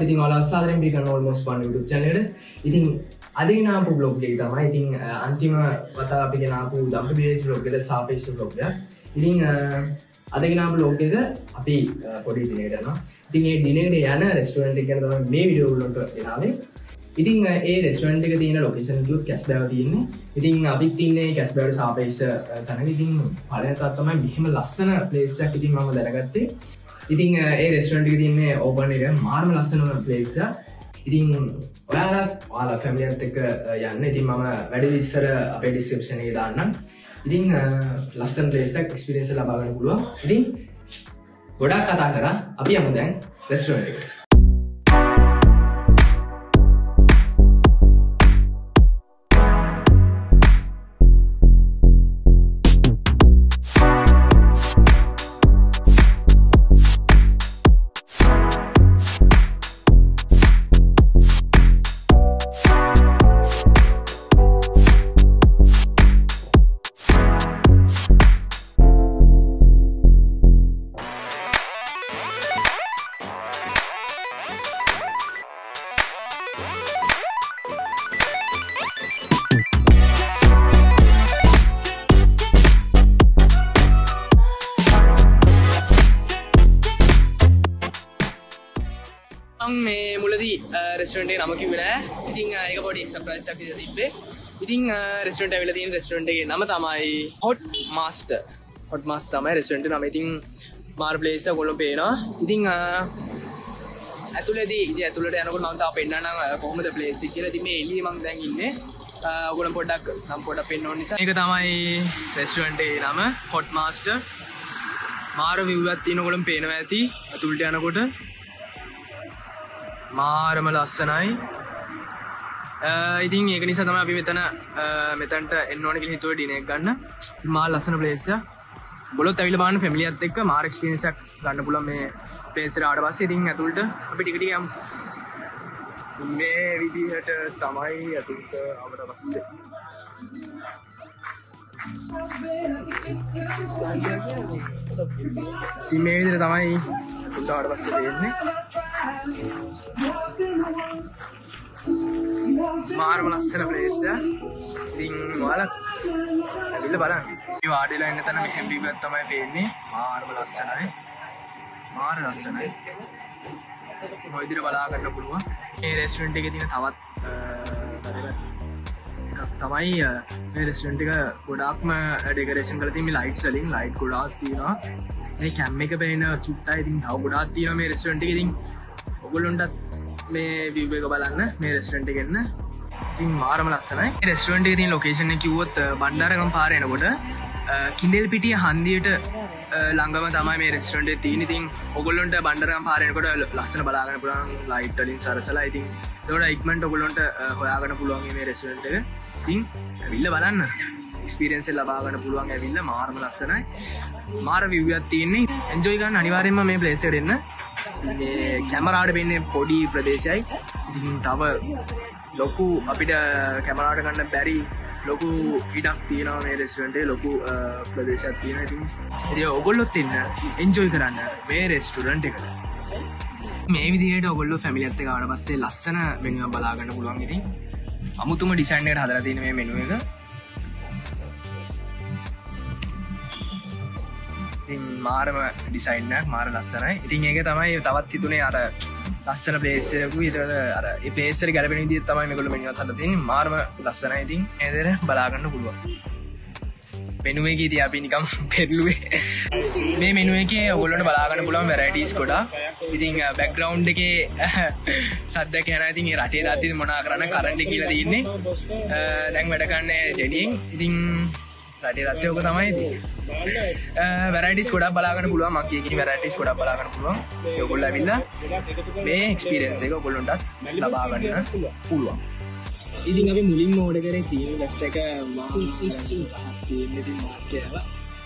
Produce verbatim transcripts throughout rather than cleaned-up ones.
ඉතින් ඔයාලා අසාධාරණ පිළිගන්න almost one YouTube channel එකට. ඉතින් අද ගෙන ආපු vlog එක තමයි. ඉතින් අන්තිම වතාව අපි ගෙන ආපු W B S vlog එකට සාපේක්ෂ vlog එකක්. ඉතින් අද ගෙන ආපු vlog එක අපි පොඩි දිනයකට යනවා. ඉතින් මේ දිනේට යන රෙස්ටුරන්ට් එක ගැන තමයි මේ වීඩියෝ වලට ගෙනාවේ. ඉතින් ඒ රෙස්ටුරන්ට් එක තියෙන ලොකේෂන් කිව්වොත් කැස්බෑව තියෙන්නේ. ඉතින් අපිත් ඉන්නේ කැස්බෑවට සාපේක්ෂ තැනක. ඉතින් පළවෙනි තමයි මෙහෙම ලස්සන ප්ලේස් එකක් ඉතින් මම දැනගත්තේ. ඉතින් ඒ රෙස්ටුරන්ට් එකේ තියෙන්නේ ඕපන් එක මාර්ම ලස්සනම ප්ලේස් එකක්. ඉතින් ඔයාලා ඔයාලා ෆැමිලියත් එක්ක යන්න. ඉතින් මම වැඩි විස්තර අපේ ඩිස්ක්‍රිප්ෂන් එකේ දාන්නම්. ඉතින් ලස්සන ප්ලේස් එකක් එක්ස්පීරියන්ස් එක ලබා ගන්න පුළුවන්. ඉතින් ගොඩක් කතා කරා. අපි යමු දැන් රෙස්ටුරන්ට් එකට. මේ මුලදී රෙස්ටුරන්ට් එකේ නම කිව්වේ නෑ. ඉතින් ඒක පොඩි සර්ප්‍රයිස් එකක් විදිහට තිබ්බේ. ඉතින් රෙස්ටුරන්ට් එක ඇවිල්ලා තියෙන රෙස්ටුරන්ට් එකේ නම තමයි Hot Master. Hot Master තමයි රෙස්ටුරන්ට් එකේ නම. ඉතින් මාර ප්ලේස් එක ඔයගොල්ලෝ පේනවා. ඉතින් ඇතුළේදී ඉතින් ඇතුළට යනකොට මම තාම පෙන්නන්නම් කොහොමද ප්ලේස් එක කියලා. ඉතින් මේ එළියේ මම දැන් ඉන්නේ. ඔයගොල්ලෝ පොඩ්ඩක් නම් පොඩ්ඩක් පෙන්න ඕන නිසා. මේක තමයි රෙස්ටුරන්ට් එකේ නම Hot Master. මාර view එකක් තියෙන ඔයගොල්ලෝ පේනවා ඇති. ඇතුළට යනකොට මාරම ලස්සනයි. ඉතින් ඒක නිසා තමයි අපි මෙතන මෙතනට එන්න ඕන කියලා හිතුවේ ඩිනර් එක ගන්න. මාර ලස්සන ප්ලේස් එක. ඔයගොල්ලෝත් ඇවිල්ලා බලන්න ෆැමිලියත් එක්ක මාර එක්ස්පීරියන්ස් එකක් ගන්න පුළුවන් මේ ප්ලේස් එකට ආවට පස්සේ. ඉතින් ඇතුළට අපි ටික ටික යමු. මේ විදිහට තමයි ඇතුළට ආවට පස්සේ. ඉතින් මේ විදිහට තමයි ඇතුළට ආවට පස්සේ වෙන්නේ. මාරම ලස්සන ප්ලේස් එක. ඉතින් ඔයාලා ඇවිල්ලා බලන්න. මේ වාඩිලා ඉන්න තැන මෙහෙම view එකක් තමයි පේන්නේ. මාරම ලස්සනයි. මාර ලස්සනයි. ඔය විදිහට බලා ගන්න පුළුවන්. මේ රෙස්ටුරන්ට් එකේ තියෙන තවත් එකක් තමයි මේ රෙස්ටුරන්ට් එක ගොඩාක්ම ඩෙකරේෂන් කරලා තියෙන මේ ලයිට්ස් වලින්. ලයිට් ගොඩාක් තියෙනවා. මේ කැම් එක පේන චුට්ටයි. ඉතින් තව ගොඩාක් තියෙනවා මේ රෙස්ටුරන්ට් එකේ. ඉතින් ඔයගොල්ලොන්ටත් මේ view එක බලන්න මේ රෙස්ටුරන්ට් එකේ එන්න. ඉතින් මාරම ලස්සනයි. මේ රෙස්ටුරන්ට් එකේ තියෙන ලොකේෂන් එක කිව්වොත් බණ්ඩාරගම පාරේ එනකොට කිඳෙල්පිටිය හන්දියට ළඟම තමයි මේ රෙස්ටුරන්ට් එක තියෙන්නේ. ඉතින් ඔයගොල්ලොන්ට බණ්ඩාරගම පාරේ එනකොට ලස්සන බලා ගන්න පුළුවන් ලයිට් වලින් සරසලා. ඉතින් ඒකට ඉක්මනට ඔයගොල්ලොන්ට හොයාගන්න පුළුවන් මේ රෙස්ටුරන්ට් එක. ඉතින් ඇවිල්ලා බලන්න. එක්ස්පීරියන්ස් එක ලබා ගන්න පුළුවන් ඇවිල්ලා. මාරම ලස්සනයි. මාර view එකක් තියෙන්නේ. එන්ජොයි ගන්න අනිවාර්යෙන්ම මේ ප්ලේස් එකට එන්න. මේ කැමරාවට වෙන්නේ පොඩි ප්‍රදේශයයි. ඉතින් තව ලොකු අපිට කැමරාවට ගන්න බැරි ලොකු ඉඩක් තියෙනවා මේ රෙස්ටුරන්ට් එකේ. ලොකු ප්‍රදේශයක් තියෙනවා. ඉතින් ඉතින් ඔයගොල්ලොත් එන්න එන්ජොයි කරන්න මේ රෙස්ටුරන්ට් එකට. මේ විදිහට ඔයගොල්ලෝ ෆැමිලියත් එක්ක ආවට පස්සේ ලස්සන මෙනු එකක් බලා ගන්න පුළුවන්. ඉතින් අමුතුම ඩිසයින් එකකට හදලා තියෙන මේ මෙනු එක. ඉතින් මාරම ඩිසයින් එකක් මාර ලස්සනයි. ඉතින් ඒක තමයි තවත් හිතුනේ අර ලස්සන ප්ලේස් එකකුයි. ඒක අර ඒ ප්ලේස් එකට ගැලපෙන විදිහට තමයි මේගොල්ලෝ මෙනු එකක් හදලා තියෙන්නේ. මාරම ලස්සනයි. ඉතින් මේ විදිහට බලා ගන්න පුළුවන්. මෙනු එකේ ඉතින් අපි නිකම් පෙරළුවේ. මේ මෙනු එකේ ඔයගොල්ලන්ට බලා ගන්න පුළුවන් වැරයිටිස් ගොඩක්. ඉතින් බෑග්ග්‍රවුන්ඩ් එකේ සද්දයක් යනවා. ඉතින් ඒ රටේ දාලා තියෙන මොනවා කරන්න කරන්ට් එක කියලා තියෙන්නේ. දැන් වැඩ කරන්නේ ජෙඩියෙන්. ඉතින් රටේ රටේ ඔක තමයි ඉතින්. වැරයිටිස් ගොඩක් බලා ගන්න පුළුවන්. මම කිය කිනි වැරයිටිස් ගොඩක් බලා ගන්න පුළුවන්. ඔයගොල්ලෝ ඇවිල්ලා මේ එක්ස්පීරියන්ස් එක ඔයගොල්ලන්ටත් ලබා ගන්න පුළුවන්. ඉතින් අපි මුලින්ම ඕඩර් කරේ තීන වෙස්ට් එක මා තීන ඉතින් මාර්කේවා.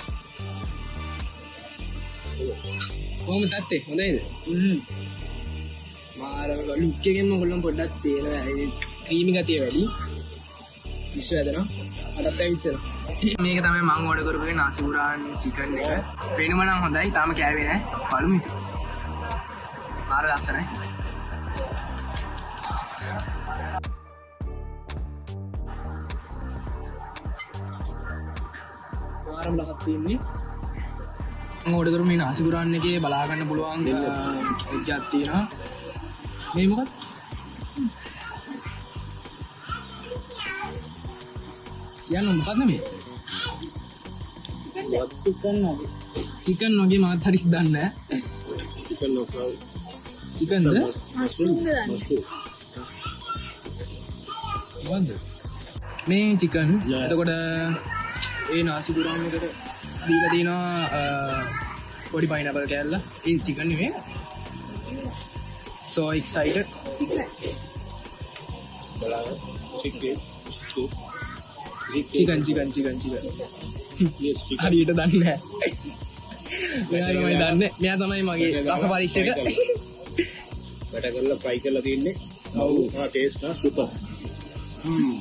කොහොමද තත්ත්වය? හොඳයිද? හ්ම්. මාරම ලුක් එකෙන්ම ඔයගොල්ලෝ පොඩ්ඩක් තේරෙනවා. ඒ ක්‍රීමි ගතිය වැඩි. ඉස්සර හදනවා. අදත් ඇවිස්සනවා. මේක තමයි මම ඕඩර් කරපු නාසි ගොරන් චිකන් එක. පේනුම නම් හොඳයි. තාම කෑවේ නැහැ. බලමු ඉතින්. මාර ලස්සනයි. මාරම ලහක් තියෙන්නේ. මම ඕඩර් කරු මේ නාසි ගුරාන් එකේ බලා ගන්න පුළුවන් එකක් තියෙනවා. මේ මොකක්ද? කියන්න මොකක්ද මේ? චිකන් වගේ. චිකන් වගේ මාත් හරියට දන්නේ නැහැ. චිකන් නොකා. චිකන්ද? මෂ්රූම් දන්නේ. වන්ද මේ චිකන් එතකොට ඒ නාසි ගුරාන් එකට දීලා තිනවා පොඩි පයිනැපල් කෑල්ල. ඒ චිකන් නෙමෙයි. So excited. Chicken, chicken, chicken, chicken. හරියට දන්නේ නැහැ. මෙයා තමයි දන්නේ. මෙයා තමයි මගේ රස පරීක්ෂක. වැඩ කරලා fry කරලා තින්නේ. ඔව්. ආ ටේස්ට් නා සුපර්. හ්ම්.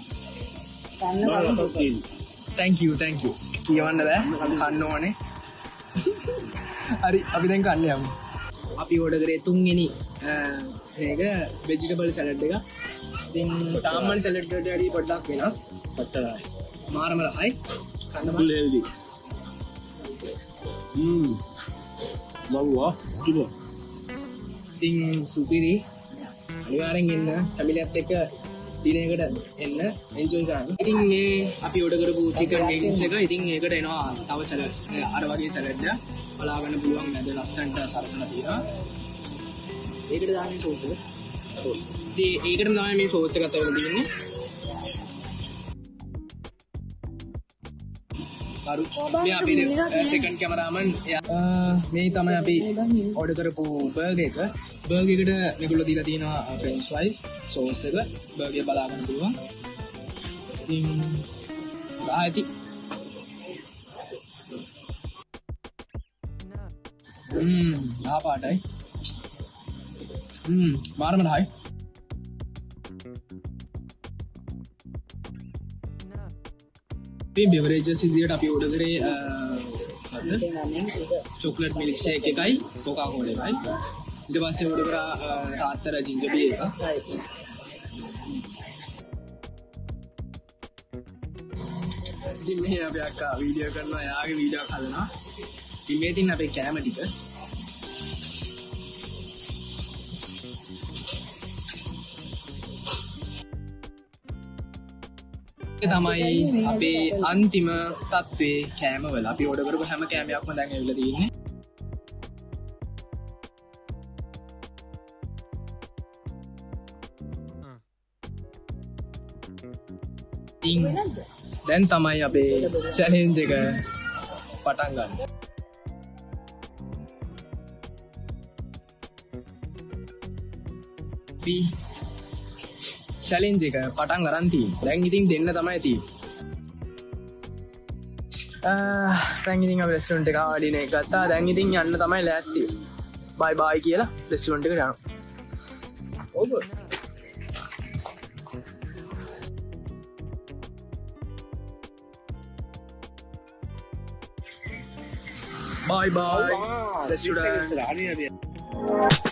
Thank you, thank you. කියවන්න බෑ. කන්න ඕනේ. හරි අපි දැන් කන්න යමු. අපි ඕඩර් කරේ තුන්වෙනි මේක vegetable salad එක. ඉතින් සාමාන්‍ය salad වලට වඩා පොඩ්ඩක් වෙනස්. පට්ටලයි. මාරම රහයි. කන්න බෑ. Full healthy. හ්ම්. මව්වා කිව්වා. ඉතින් සුපිරි. අනිවාර්යෙන් එන්න ෆැමිලියත් එක්ක දිනයකට එන්න එන්ජොයි කරන්න. ඉතින් මේ අපි ඕඩර් කරපු chicken wings එක ඉතින් ඒකට එනවා තව salad. අර වගේ salad එක බලා ගන්න පුළුවන් නැද ලස්සන්ට සරසලා තියෙනවා. ඒකට දාන්නේ සෝස් එක. ඉතින් ඒකටම තමයි මේ සෝස් එකත් ඇවිල්ලා තියෙන්නේ. කරු මේ අපි සෙකන්ඩ් කැමරාමන් මේ තමයි අපි ඕඩර් කරපු බර්ගර් එක. බර්ගර් එකට මේගොල්ලෝ දීලා තියෙනවා ෆ්‍රෙන්ච් ෆ්‍රයිස් සෝස් එක. බර්ගර් බලා ගන්න පුළුවන්. ඉතින් ආයිති හ්ම් ආ පාටයි. හ්ම් මාරම ලහයි. මේ බෙවරේජස් විදියට අපි ඕඩර් කරේ චොක්ලට් මිල්ක් ෂේක් එකයි කොකා කෝලා එකයි. ඊට පස්සේ ඕඩර් කරා තාත්තර ජින්ජර් බී එක. ඉතින් මේ අපි අක්කා වීඩියෝ කරනවා යාගේ වීඩියෝ එකක් හදනවා. ඉතින් මේ තින් අපේ කැම ටික තමයි අපේ අන්තිම තත්ත්වයේ කෑම වල අපි ඕඩර් කරපු හැම කෑමයක්ම දැන් ඇවිල්ලා තියෙන්නේ. ඉතින් දැන් තමයි අපේ චැලෙන්ජ් එක පටන් ගන්න. අපි චැලෙන්ජ් එක පටන් ගන්න තියෙන්නේ. දැන් ඉතින් දෙන්න තමයි තියෙන්නේ. ආ දැන් ඉතින් අපි රෙස්ටොරන්ට් එක ආවඩින එක ගත්තා. දැන් ඉතින් යන්න තමයි ලෑස්ති. බයි බයි කියලා රෙස්ටොරන්ට් එකට යනවා. ඔබ Bye bye. Restaurant.